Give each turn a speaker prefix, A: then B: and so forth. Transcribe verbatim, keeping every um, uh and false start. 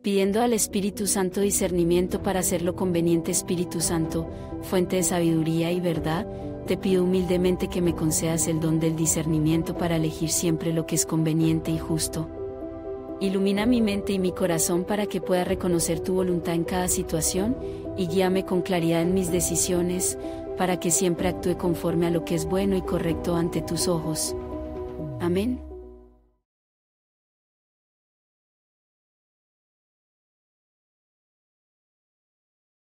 A: pidiendo al Espíritu Santo discernimiento para hacer lo conveniente. Espíritu Santo, fuente de sabiduría y verdad, te pido humildemente que me concedas el don del discernimiento para elegir siempre lo que es conveniente y justo. Ilumina mi mente y mi corazón para que pueda reconocer tu voluntad en cada situación, y guíame con claridad en mis decisiones, para que siempre actúe conforme a lo que es bueno y correcto ante tus ojos. Amén.